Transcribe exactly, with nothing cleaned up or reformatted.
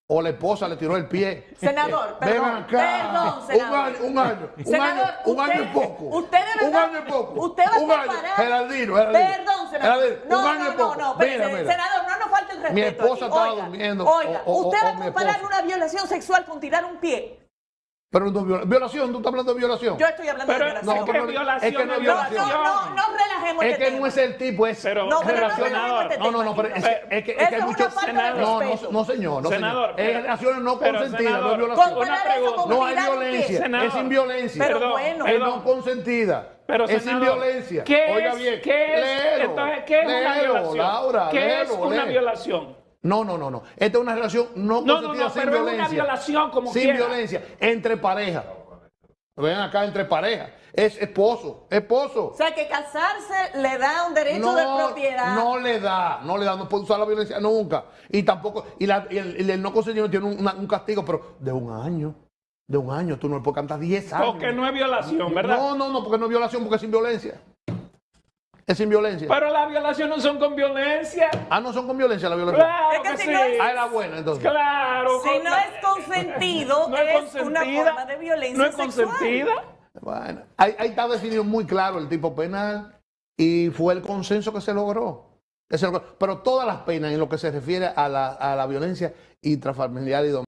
o la esposa le tiró el pie. Senador, Ven perdón, acá. perdón, senador. Un año, un año, un Senador, año, un usted- año y poco. usted de un verdad- año y poco. usted va a un año. comparar- Geraldino, Geraldino. Perdón, senador. Geraldino, No, un año no, y poco. no, no, mira, espérese, mira. senador, no nos falte el respeto. Mi esposa aquí. estaba Oiga, durmiendo, Oiga, o- o- usted o va a mi comparar esposa. una violación sexual con tirar un pie. Pero no, viola- violación, tú estás hablando de violación. Yo estoy hablando Pero de violación. no, es que pero- violación es que no es es No, violación. no, no, no relajemos Es este que tema. no es el tipo, es. Pero, No, pero no relacionador. relajemos este No, no, no, pero es, tema. que- es que, es Eso que hay es una muchos. falta de No, no, respeto. no, señor, no, Senador, señor. pero- Es relaciones no pero, consentidas, no senador, es violación. Comparar Una eso pregunta. con No hay tirar un pie. violencia, Senador. es sin violencia. Pero Perdón, bueno. Es perdón. no consentida. Pero, es sin senador, violencia. ¿qué Oiga es, bien. ¿qué es, léelo, entonces, ¿qué es una léelo, violación? Laura, ¿Qué léelo, es una léelo. violación? No, no, no, no. Esta es una relación no No, no, consentida no, sin pero es violencia. una violación como Sin quiera. violencia. Entre parejas. Ven acá, entre parejas. Es esposo, esposo. O sea, que casarse le da un derecho de propiedad. No le da, no le da, no puede usar la violencia nunca. Y tampoco, y, la- y el, y el no consentimiento tiene un, una- un castigo, pero de un año. De un año, tú no le puedes cantar diez años. Porque no es violación, ¿verdad? No, no, no, porque no es violación, porque es sin violencia. Es sin violencia. Pero las violaciones no son con violencia. Ah, no son con violencia la violación. Claro Es que que si sí. no es- Ah, era buena entonces. Claro. Si no es consentido, no es es una consentida. forma de violencia No es sexual. consentida. Bueno, ahí, ahí está definido muy claro el tipo penal y fue el consenso que se logró. Que se logró. Pero todas las penas en lo que se refiere a la, a la violencia intrafamiliar y doméstica.